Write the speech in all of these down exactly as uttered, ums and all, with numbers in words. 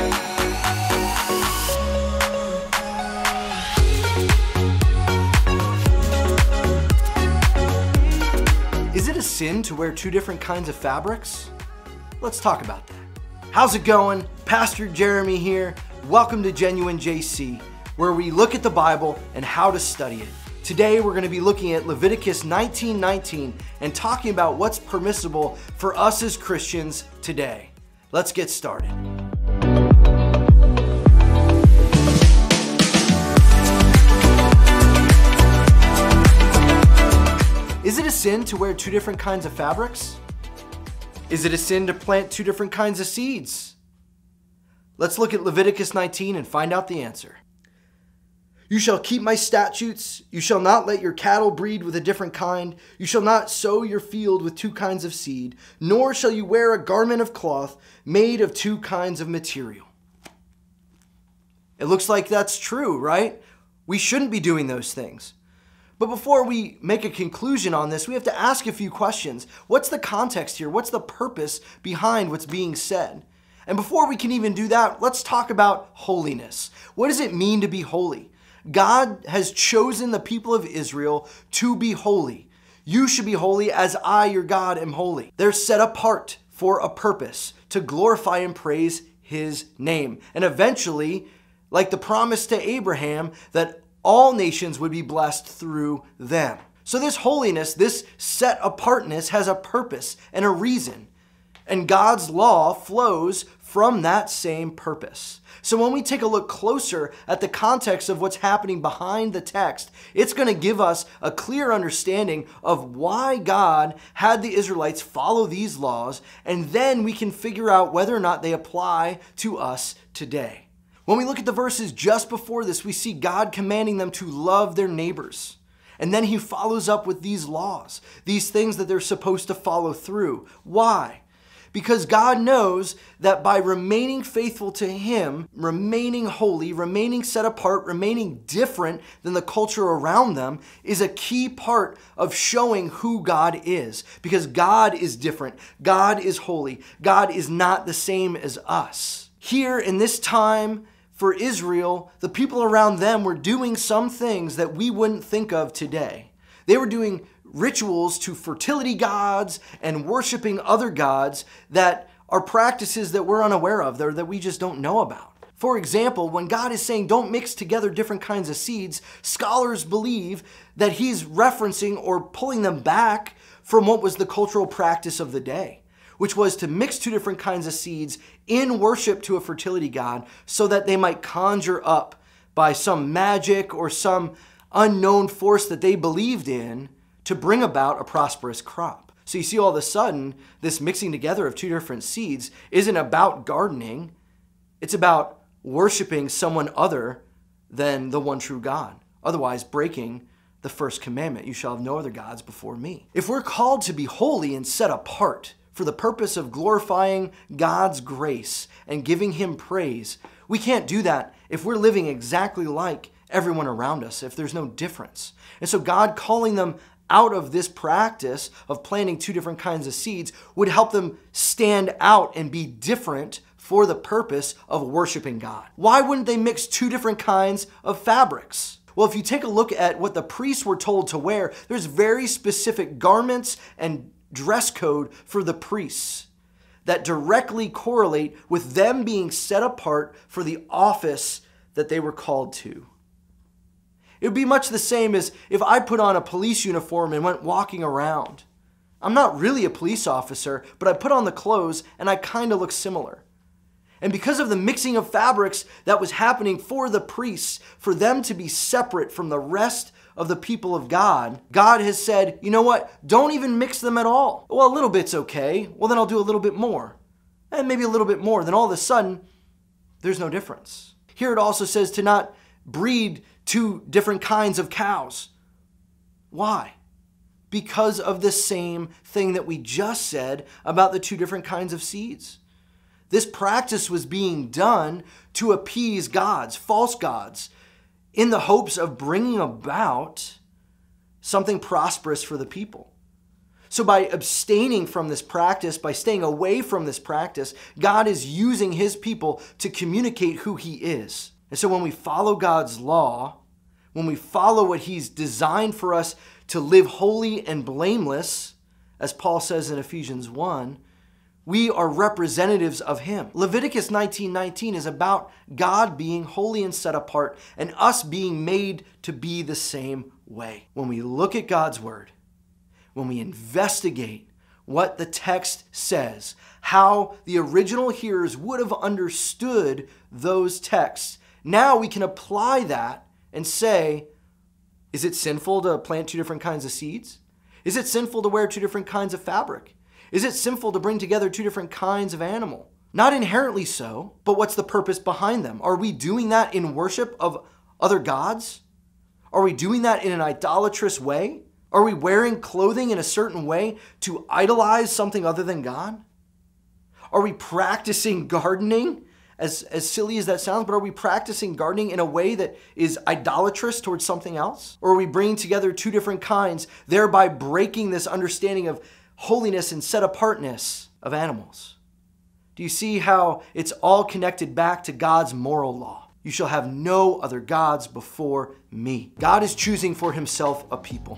Is it a sin to wear two different kinds of fabrics? Let's talk about that. How's it going? Pastor Jeremy here. Welcome to Genuine J C, where we look at the Bible and how to study it. Today we're going to be looking at Leviticus nineteen nineteen and talking about what's permissible for us as Christians today. Let's get started. Is it a sin to wear two different kinds of fabrics? Is it a sin to plant two different kinds of seeds? Let's look at Leviticus nineteen and find out the answer. You shall keep my statutes. You shall not let your cattle breed with a different kind. You shall not sow your field with two kinds of seed, nor shall you wear a garment of cloth made of two kinds of material. It looks like that's true, right? We shouldn't be doing those things. But before we make a conclusion on this, we have to ask a few questions. What's the context here? What's the purpose behind what's being said? And before we can even do that, let's talk about holiness. What does it mean to be holy? God has chosen the people of Israel to be holy. You should be holy as I, your God, am holy. They're set apart for a purpose, to glorify and praise his name. And eventually, like the promise to Abraham, that all nations would be blessed through them. So this holiness, this set apartness has a purpose and a reason. And God's law flows from that same purpose. So when we take a look closer at the context of what's happening behind the text, it's going to give us a clear understanding of why God had the Israelites follow these laws, and then we can figure out whether or not they apply to us today. When we look at the verses just before this, we see God commanding them to love their neighbors. And then he follows up with these laws, these things that they're supposed to follow through. Why? Because God knows that by remaining faithful to him, remaining holy, remaining set apart, remaining different than the culture around them is a key part of showing who God is. Because God is different. God is holy. God is not the same as us. Here in this time, for Israel, the people around them were doing some things that we wouldn't think of today. They were doing rituals to fertility gods and worshiping other gods that are practices that we're unaware of, or that we just don't know about. For example, when God is saying don't mix together different kinds of seeds, scholars believe that he's referencing or pulling them back from what was the cultural practice of the day, which was to mix two different kinds of seeds in worship to a fertility god so that they might conjure up by some magic or some unknown force that they believed in to bring about a prosperous crop. So you see, all of a sudden, this mixing together of two different seeds isn't about gardening. It's about worshiping someone other than the one true God, otherwise breaking the first commandment, you shall have no other gods before me. If we're called to be holy and set apart for the purpose of glorifying God's grace and giving him praise, we can't do that if we're living exactly like everyone around us, if there's no difference. And so God calling them out of this practice of planting two different kinds of seeds would help them stand out and be different for the purpose of worshiping God. Why wouldn't they mix two different kinds of fabrics? Well, if you take a look at what the priests were told to wear, there's very specific garments and dress code for the priests that directly correlate with them being set apart for the office that they were called to. It would be much the same as if I put on a police uniform and went walking around. I'm not really a police officer, but I put on the clothes and I kind of look similar. And because of the mixing of fabrics that was happening for the priests, for them to be separate from the rest of the people of God, God has said, you know what? Don't even mix them at all. Well, a little bit's okay. Well, then I'll do a little bit more. And maybe a little bit more. Then all of a sudden, there's no difference. Here it also says to not breed two different kinds of cows. Why? Because of the same thing that we just said about the two different kinds of seeds. This practice was being done to appease gods, false gods, in the hopes of bringing about something prosperous for the people. So by abstaining from this practice, by staying away from this practice, God is using his people to communicate who he is. And so when we follow God's law, when we follow what he's designed for us to live holy and blameless, as Paul says in Ephesians one, we are representatives of him. Leviticus nineteen nineteen is about God being holy and set apart and us being made to be the same way. When we look at God's word, when we investigate what the text says, how the original hearers would have understood those texts, now we can apply that and say, is it sinful to plant two different kinds of seeds? Is it sinful to wear two different kinds of fabric? Is it sinful to bring together two different kinds of animal? Not inherently so, but what's the purpose behind them? Are we doing that in worship of other gods? Are we doing that in an idolatrous way? Are we wearing clothing in a certain way to idolize something other than God? Are we practicing gardening? As, as silly as that sounds, but are we practicing gardening in a way that is idolatrous towards something else? Or are we bringing together two different kinds, thereby breaking this understanding of holiness and set apartness of animals? Do you see how it's all connected back to God's moral law? You shall have no other gods before me. God is choosing for himself a people,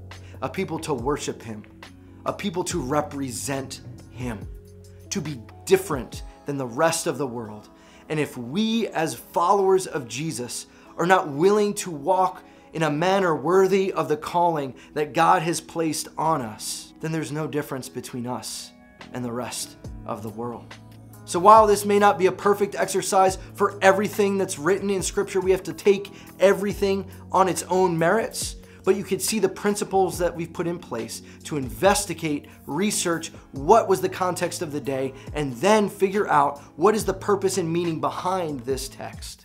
a people to worship him, a people to represent him, to be different than the rest of the world. And if we as followers of Jesus are not willing to walk in a manner worthy of the calling that God has placed on us, then there's no difference between us and the rest of the world. So while this may not be a perfect exercise for everything that's written in Scripture, we have to take everything on its own merits, but you can see the principles that we've put in place to investigate, research what was the context of the day, and then figure out what is the purpose and meaning behind this text.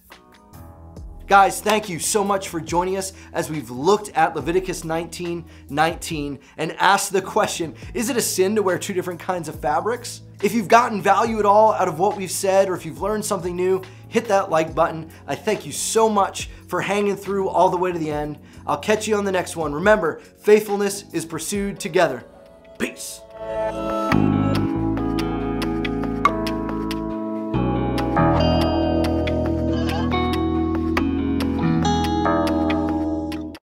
Guys, thank you so much for joining us as we've looked at Leviticus nineteen nineteen and asked the question, is it a sin to wear two different kinds of fabrics? If you've gotten value at all out of what we've said, or if you've learned something new, hit that like button. I thank you so much for hanging through all the way to the end. I'll catch you on the next one. Remember, faithfulness is pursued together. Peace.